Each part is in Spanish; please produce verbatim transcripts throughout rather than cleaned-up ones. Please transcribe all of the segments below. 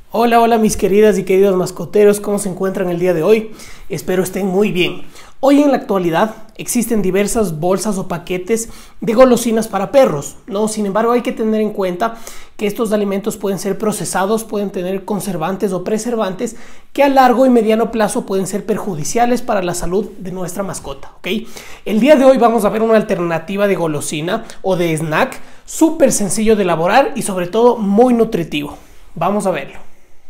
Hola, hola mis queridas y queridos mascoteros, ¿cómo se encuentran el día de hoy? Espero estén muy bien. Hoy en la actualidad existen diversas bolsas o paquetes de golosinas para perros, ¿no? Sin embargo, hay que tener en cuenta que estos alimentos pueden ser procesados, pueden tener conservantes o preservantes que a largo y mediano plazo pueden ser perjudiciales para la salud de nuestra mascota, ¿ok? El día de hoy vamos a ver una alternativa de golosina o de snack súper sencillo de elaborar y sobre todo muy nutritivo. Vamos a verlo.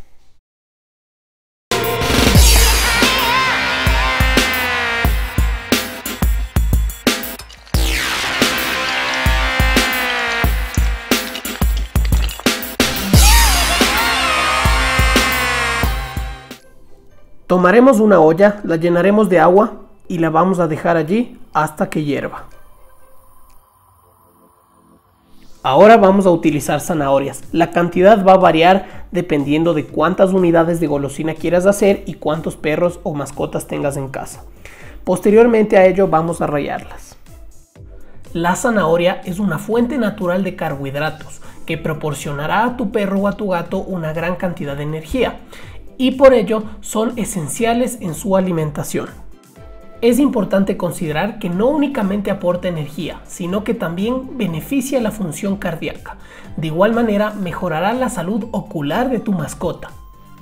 Tomaremos una olla, la llenaremos de agua y la vamos a dejar allí hasta que hierva. Ahora vamos a utilizar zanahorias. La cantidad va a variar dependiendo de cuántas unidades de golosina quieras hacer y cuántos perros o mascotas tengas en casa. Posteriormente a ello vamos a rallarlas. La zanahoria es una fuente natural de carbohidratos que proporcionará a tu perro o a tu gato una gran cantidad de energía, y por ello son esenciales en su alimentación. Es importante considerar que no únicamente aporta energía, sino que también beneficia la función cardíaca. De igual manera, mejorará la salud ocular de tu mascota.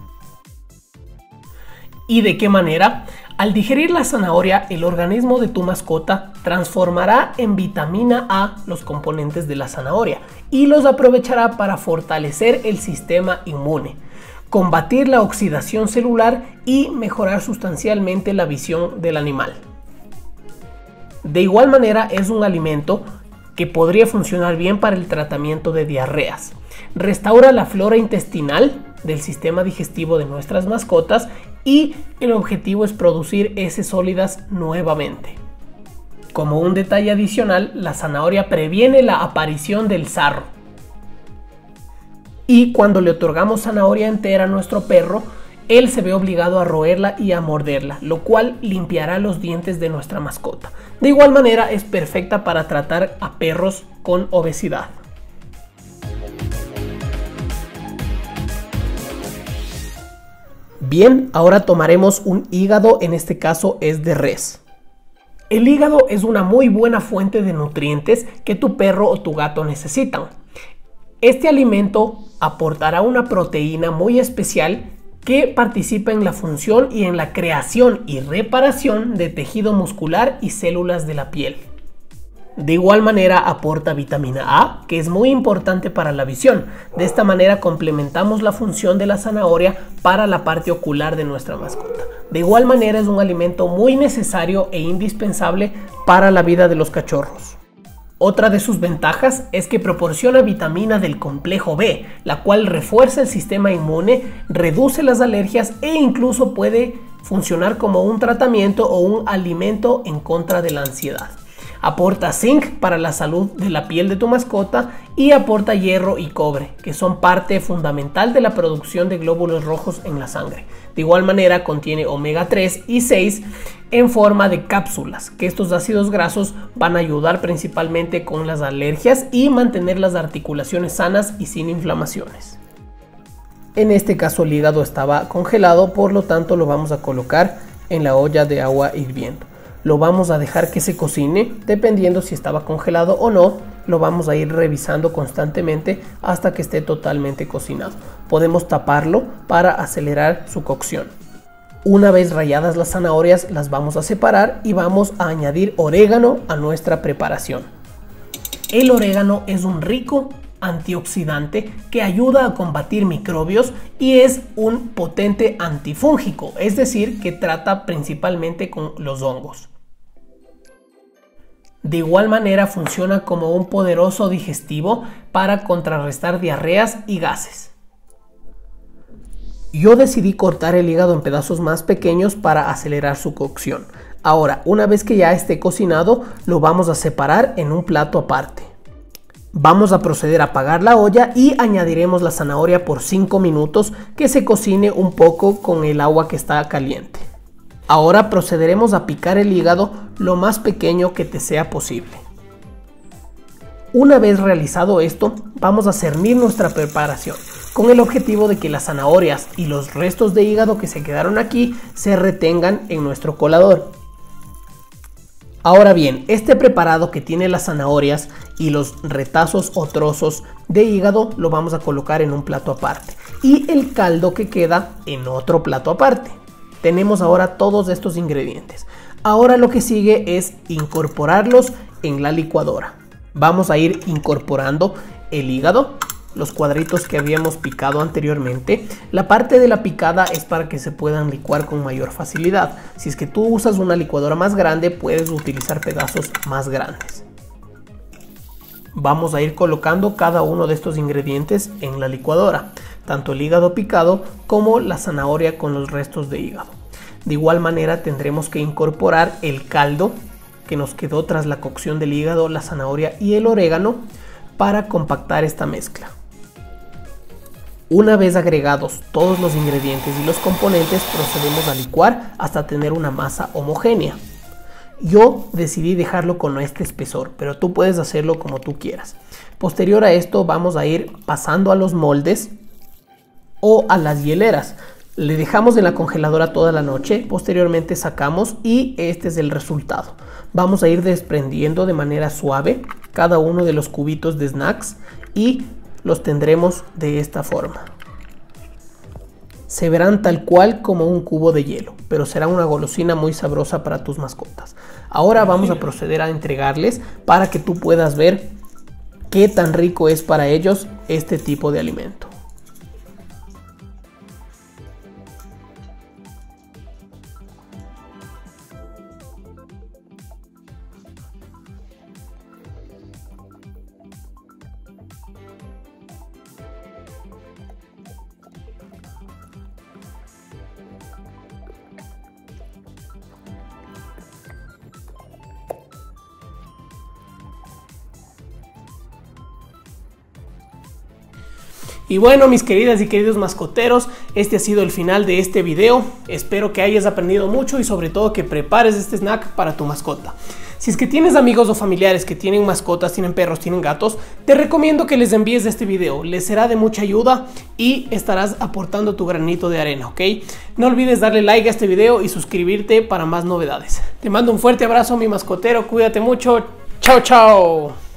¿Y de qué manera? Al digerir la zanahoria, el organismo de tu mascota transformará en vitamina A los componentes de la zanahoria y los aprovechará para fortalecer el sistema inmune, combatir la oxidación celular y mejorar sustancialmente la visión del animal. De igual manera, es un alimento que podría funcionar bien para el tratamiento de diarreas. Restaura la flora intestinal del sistema digestivo de nuestras mascotas y el objetivo es producir heces sólidas nuevamente. Como un detalle adicional, la zanahoria previene la aparición del sarro. Y cuando le otorgamos zanahoria entera a nuestro perro, él se ve obligado a roerla y a morderla, lo cual limpiará los dientes de nuestra mascota. De igual manera es perfecta para tratar a perros con obesidad. Bien, ahora tomaremos un hígado, en este caso es de res. El hígado es una muy buena fuente de nutrientes que tu perro o tu gato necesitan. Este alimento aportará una proteína muy especial que participa en la función y en la creación y reparación de tejido muscular y células de la piel. De igual manera aporta vitamina A, que es muy importante para la visión. De esta manera complementamos la función de la zanahoria para la parte ocular de nuestra mascota. De igual manera es un alimento muy necesario e indispensable para la vida de los cachorros. Otra de sus ventajas es que proporciona vitamina del complejo B, la cual refuerza el sistema inmune, reduce las alergias e incluso puede funcionar como un tratamiento o un alimento en contra de la ansiedad. Aporta zinc para la salud de la piel de tu mascota y aporta hierro y cobre, que son parte fundamental de la producción de glóbulos rojos en la sangre. De igual manera contiene omega tres y seis en forma de cápsulas, que estos ácidos grasos van a ayudar principalmente con las alergias y mantener las articulaciones sanas y sin inflamaciones. En este caso el hígado estaba congelado, por lo tanto lo vamos a colocar en la olla de agua hirviendo. Lo vamos a dejar que se cocine, dependiendo si estaba congelado o no, lo vamos a ir revisando constantemente hasta que esté totalmente cocinado. Podemos taparlo para acelerar su cocción. Una vez ralladas las zanahorias, las vamos a separar y vamos a añadir orégano a nuestra preparación. El orégano es un rico antioxidante que ayuda a combatir microbios y es un potente antifúngico, es decir, que trata principalmente con los hongos. De igual manera funciona como un poderoso digestivo para contrarrestar diarreas y gases. Yo decidí cortar el hígado en pedazos más pequeños para acelerar su cocción. Ahora, una vez que ya esté cocinado, lo vamos a separar en un plato aparte. Vamos a proceder a apagar la olla y añadiremos la zanahoria por cinco minutos que se cocine un poco con el agua que está caliente. Ahora procederemos a picar el hígado lo más pequeño que te sea posible. Una vez realizado esto, vamos a cernir nuestra preparación. con el objetivo de que las zanahorias y los restos de hígado que se quedaron aquí se retengan en nuestro colador. Ahora bien, este preparado que tiene las zanahorias y los retazos o trozos de hígado lo vamos a colocar en un plato aparte y el caldo que queda en otro plato aparte. Tenemos ahora todos estos ingredientes. Ahora lo que sigue es incorporarlos en la licuadora. Vamos a ir incorporando el hígado, los cuadritos que habíamos picado anteriormente. La parte de la picada es para que se puedan licuar con mayor facilidad. Si es que tú usas una licuadora más grande, puedes utilizar pedazos más grandes. Vamos a ir colocando cada uno de estos ingredientes en la licuadora, tanto el hígado picado como la zanahoria con los restos de hígado. De igual manera tendremos que incorporar el caldo que nos quedó tras la cocción del hígado, la zanahoria y el orégano para compactar esta mezcla. Una vez agregados todos los ingredientes y los componentes, procedemos a licuar hasta tener una masa homogénea. Yo decidí dejarlo con este espesor, pero tú puedes hacerlo como tú quieras. Posterior a esto vamos a ir pasando a los moldes o a las hieleras. Le dejamos en la congeladora toda la noche, posteriormente sacamos y este es el resultado. Vamos a ir desprendiendo de manera suave cada uno de los cubitos de snacks y los tendremos de esta forma. Se verán tal cual como un cubo de hielo, pero será una golosina muy sabrosa para tus mascotas. Ahora vamos a proceder a entregarles para que tú puedas ver qué tan rico es para ellos este tipo de alimento. Y bueno, mis queridas y queridos mascoteros, este ha sido el final de este video. Espero que hayas aprendido mucho y sobre todo que prepares este snack para tu mascota. Si es que tienes amigos o familiares que tienen mascotas, tienen perros, tienen gatos, te recomiendo que les envíes este video. Les será de mucha ayuda y estarás aportando tu granito de arena, ¿ok? No olvides darle like a este video y suscribirte para más novedades. Te mando un fuerte abrazo, mi mascotero. Cuídate mucho. Chao, chao.